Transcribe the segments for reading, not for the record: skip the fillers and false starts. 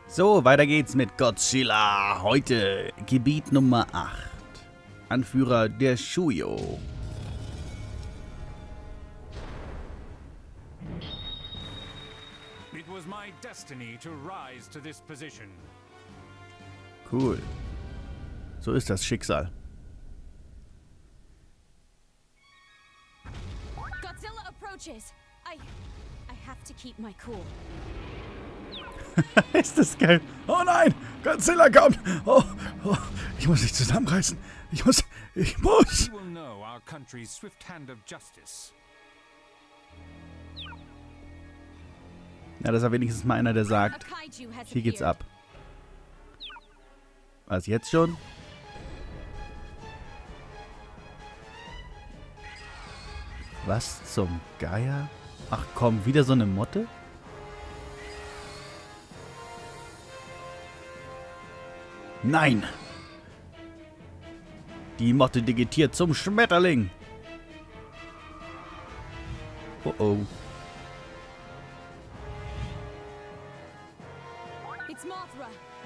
So, weiter geht's mit Godzilla. Heute Gebiet Nummer 8. Anführer der Shuyo. It was my destiny to rise to this position. Cool. So ist das Schicksal. Godzilla approaches. I have to keep my cool. Ist das geil? Oh nein! Godzilla kommt! Oh, ich muss mich zusammenreißen. Ich muss. We will know our country's swift hand of justice. Ja, das ist wenigstens mal einer, der sagt, A kaiju has hier geht's appeared. ab. Was, jetzt schon? Was zum Geier? Ach komm, wieder so eine Motte? Nein! Die Motte digitiert zum Schmetterling! Oh oh. It's Mothra.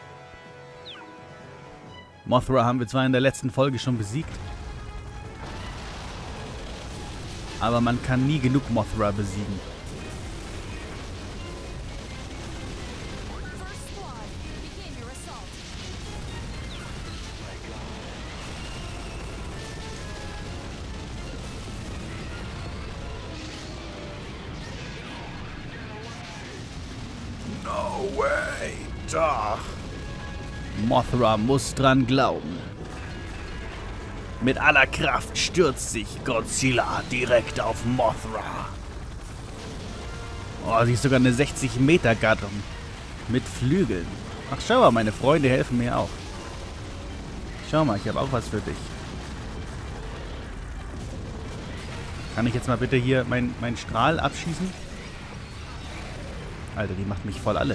Mothra haben wir zwar in der letzten Folge schon besiegt. Aber man kann nie genug Mothra besiegen. First squad, begin your assault. No way! Doch! Mothra muss dran glauben. Mit aller Kraft stürzt sich Godzilla direkt auf Mothra. Oh, sie ist sogar eine 60-Meter-Gattung. Mit Flügeln. Ach, schau mal, meine Freunde helfen mir auch. Schau mal, ich habe auch was für dich. Kann ich jetzt mal bitte hier meinen Strahl abschießen? Alter, die macht mich voll alle.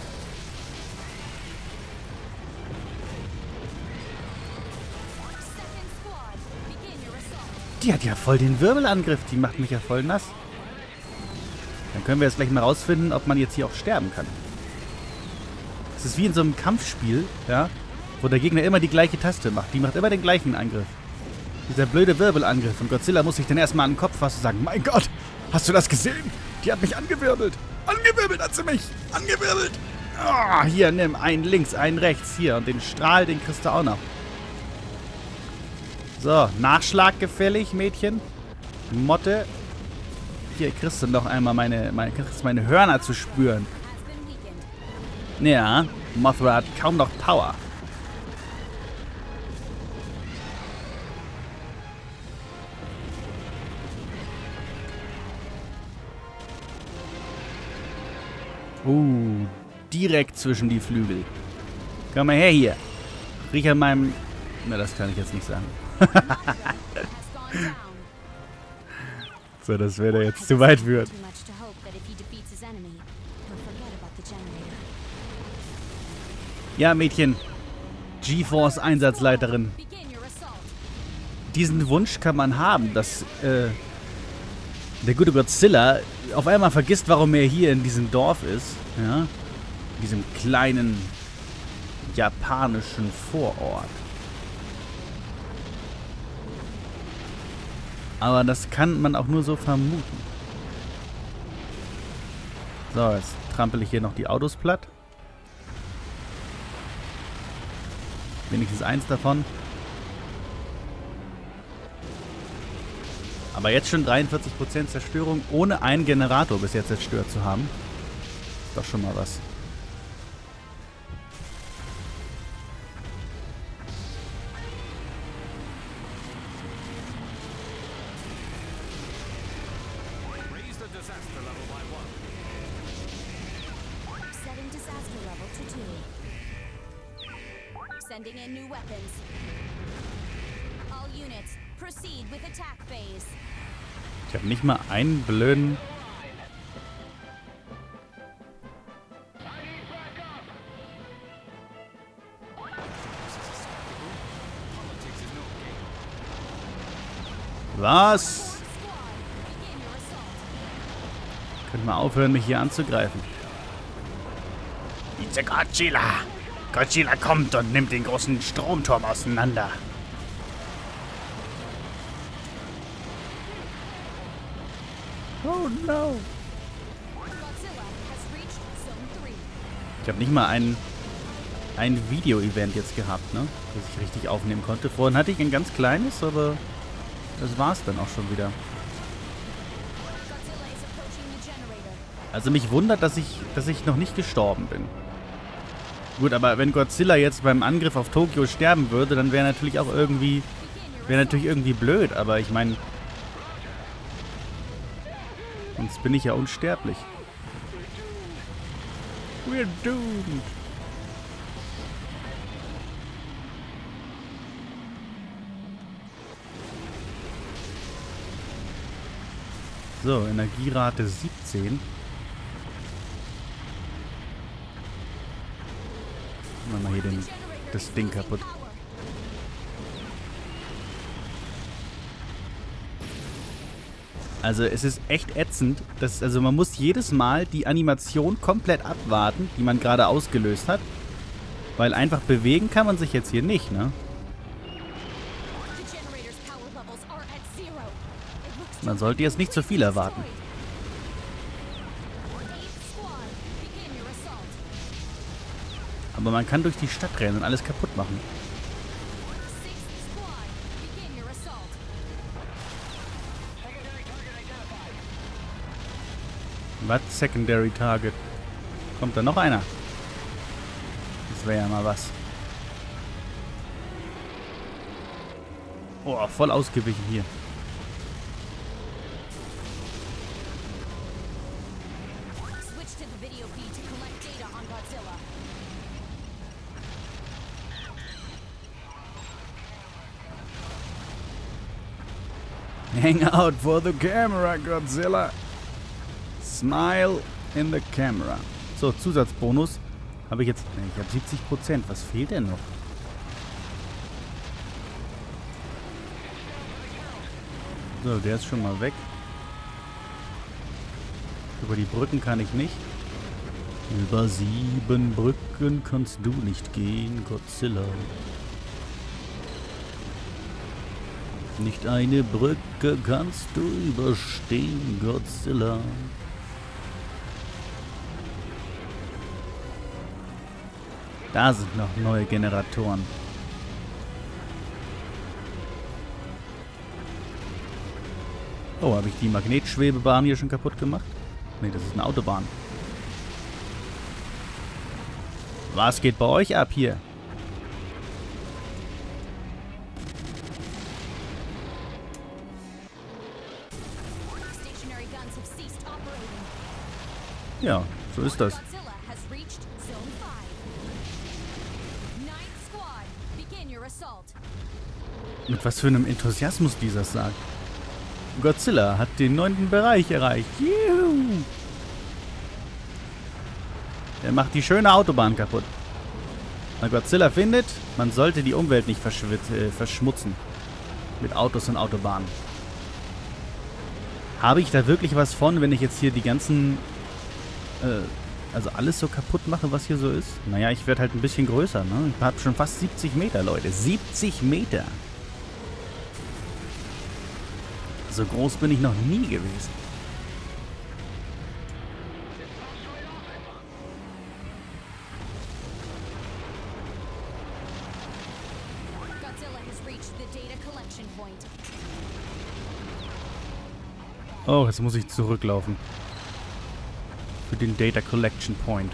Second squad, begin your assault. Die hat ja voll den Wirbelangriff. Die macht mich ja voll nass. Dann können wir jetzt gleich mal rausfinden, ob man jetzt hier auch sterben kann. Es ist wie in so einem Kampfspiel, ja, wo der Gegner immer die gleiche Taste macht. Die macht immer den gleichen Angriff. Dieser blöde Wirbelangriff. Und Godzilla muss sich dann erstmal an den Kopf fassen und sagen, mein Gott, hast du das gesehen? Die hat mich angewirbelt. Angewirbelt hat sie mich. Angewirbelt. Ah, hier, nimm einen links, einen rechts. Hier, und den Strahl, den kriegst du auch noch. So, Nachschlag gefällig, Mädchen. Motte. Hier kriegst du noch einmal meine Hörner zu spüren. Has been weakened. Ja, Mothra hat kaum noch Power. Direkt zwischen die Flügel. Komm mal her hier. Riech an meinem... Na, das kann ich jetzt nicht sagen. Has gone down. So, das wäre jetzt zu weit führt. Too much to hope that if he defeats his enemy, he'll forget about the generator. Ja, Mädchen. G-Force Einsatzleiterin. Begin your assault. Diesen Wunsch kann man haben, dass der gute Godzilla auf einmal vergisst, warum er hier in diesem Dorf ist. Ja? In diesem kleinen japanischen Vorort. Aber das kann man auch nur so vermuten. So, jetzt trampel ich hier noch die Autos platt. Wenigstens eins davon. Aber jetzt schon 43% Zerstörung, ohne einen Generator bis jetzt zerstört zu haben. Ist doch schon mal was. Raise the disaster level by 1. Setting disaster level to 2. Sending in new weapons. All units, proceed with attack phase. Ich habe nicht mal einen blöden... Was? Begin your assault. Könnt mal aufhören, mich hier anzugreifen. böse Godzilla. Godzilla kommt und nimmt den großen Stromturm auseinander. Oh no. Ich habe nicht mal ein Video-Event jetzt gehabt, ne? Das ich richtig aufnehmen konnte. Vorhin hatte ich ein ganz kleines, aber das war's dann auch schon wieder. Also mich wundert, dass ich noch nicht gestorben bin. Gut, aber wenn Godzilla jetzt beim Angriff auf Tokio sterben würde, dann wäre natürlich irgendwie blöd, aber ich meine, sonst bin ich ja unsterblich. We're doomed. So, Energierate 17. Machen wir hier das Ding kaputt. Also es ist echt ätzend. Also man muss jedes Mal die Animation komplett abwarten, die man gerade ausgelöst hat. Weil einfach bewegen kann man sich jetzt hier nicht, ne? Man sollte jetzt nicht zu viel erwarten. Aber man kann durch die Stadt rennen und alles kaputt machen. Was? Secondary Target. Kommt da noch einer? Das wäre ja mal was. Oh, voll ausgewichen hier. Hang out for the camera, Godzilla. Smile in the camera. So, Zusatzbonus. Habe ich jetzt... Ne, ich habe 70%. Was fehlt denn noch? So, der ist schon mal weg. Über die Brücken kann ich nicht. Über 7 Brücken kannst du nicht gehen, Godzilla. Nicht eine Brücke kannst du überstehen, Godzilla. Da sind noch neue Generatoren. Oh, habe ich die Magnetschwebebahn hier schon kaputt gemacht? Ne, das ist eine Autobahn. Was geht bei euch ab hier? Ja, so ist das. Mit was für einem Enthusiasmus dieser sagt. Godzilla hat den 9. Bereich erreicht. Juhu! Er macht die schöne Autobahn kaputt. Weil Godzilla findet, man sollte die Umwelt nicht verschmutzen. Mit Autos und Autobahnen. Habe ich da wirklich was von, wenn ich jetzt hier die ganzen... also alles so kaputt mache, was hier so ist? Naja, ich werde halt ein bisschen größer, ne? Ich habe schon fast 70 Meter, Leute. 70 Meter! So groß bin ich noch nie gewesen. Oh, jetzt muss ich zurücklaufen. Für den Data Collection Point.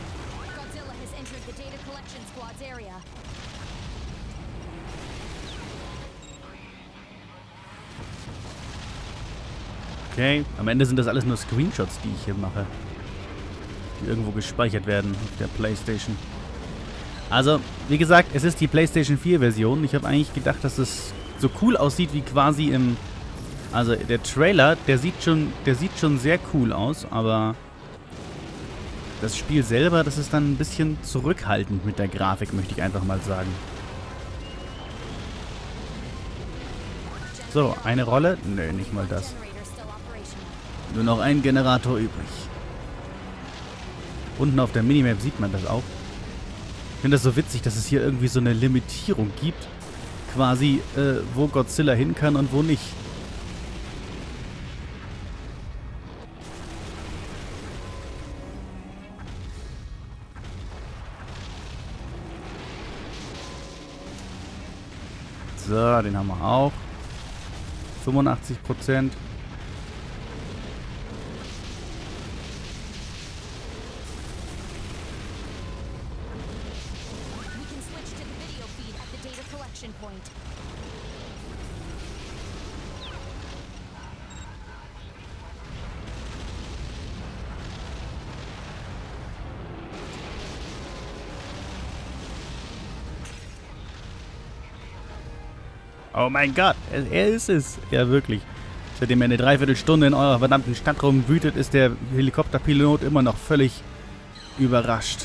Okay, am Ende sind das alles nur Screenshots, die ich hier mache. Die irgendwo gespeichert werden auf der PlayStation. Also, wie gesagt, es ist die PlayStation 4 Version. Ich habe eigentlich gedacht, dass es so cool aussieht wie quasi im... Also, der Trailer, der sieht schon sehr cool aus, aber... Das Spiel selber, das ist dann ein bisschen zurückhaltend mit der Grafik, möchte ich einfach mal sagen. So, eine Rolle? Nö, nicht mal das. Nur noch ein Generator übrig. Unten auf der Minimap sieht man das auch. Ich finde das so witzig, dass es hier irgendwie so eine Limitierung gibt. Quasi, wo Godzilla hin kann und wo nicht. So, den haben wir auch. 85%. We can switch to the video feed at the data collection point. Oh mein Gott, er ist es. Ja, wirklich. Seitdem er eine Dreiviertelstunde in eurer verdammten Stadt rumwütet, ist der Helikopterpilot immer noch völlig überrascht.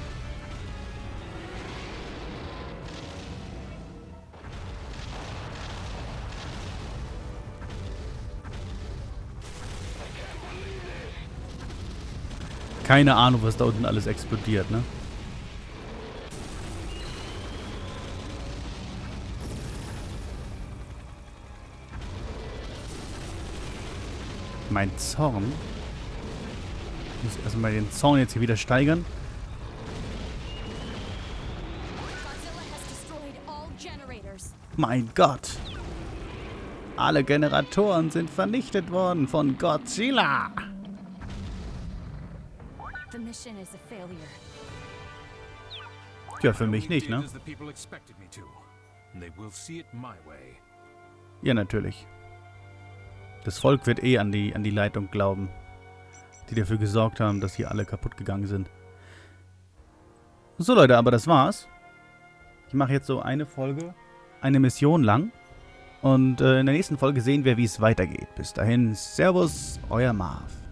Keine Ahnung, was da unten alles explodiert, ne? Mein Zorn. Ich muss erstmal den Zorn jetzt hier wieder steigern. Godzilla has destroyed all generators. Mein Gott. Alle Generatoren sind vernichtet worden von Godzilla. The mission is a failure. Ja, für mich nicht, ne? As the people expected me to, and they will see it my way. Ja, natürlich. Das Volk wird eh an die Leitung glauben, die dafür gesorgt haben, dass hier alle kaputt gegangen sind. So, Leute, aber das war's. Ich mache jetzt so eine Folge, eine Mission lang. Und in der nächsten Folge sehen wir, wie es weitergeht. Bis dahin, Servus, euer Marv.